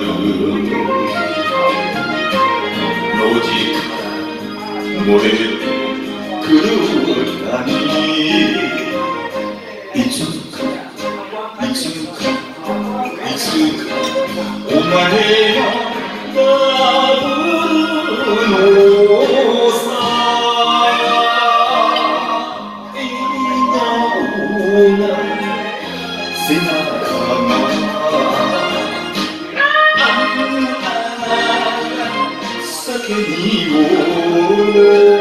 路地から漏れてくる歌にいつかいつかいつかお前がダブるのさ笑顔が背中が酒にを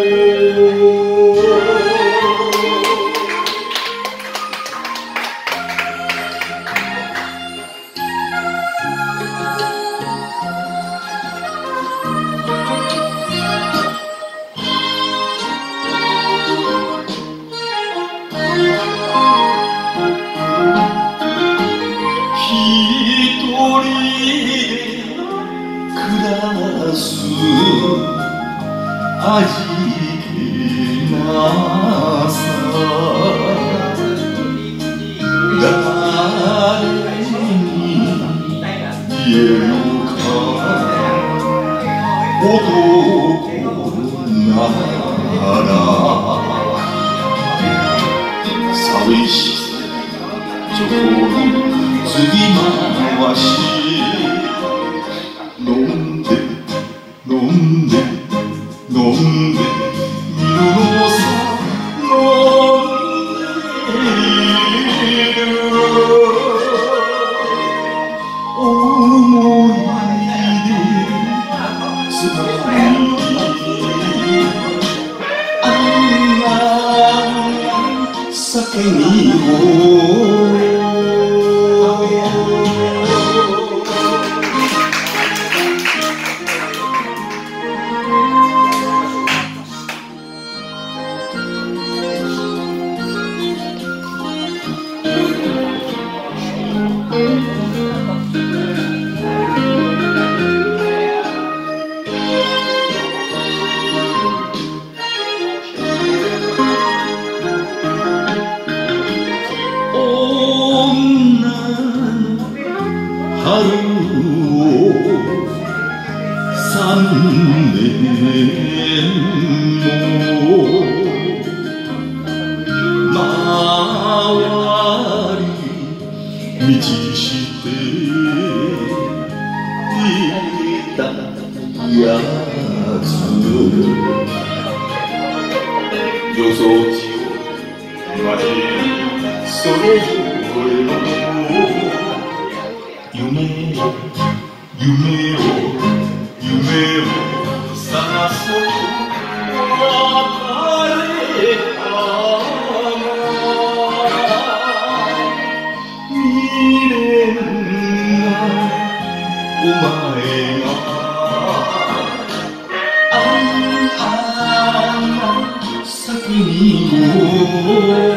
味気なさ誰に言えるか男なら寂しさちょうど継ぎ回し飲んで飲んで飲んでみるのさ飲んでいる思い出つらい酒にを春を3年も回り道していたやつよそ地を交えそれぞれの夢を探そう別れた未練なお前が先にも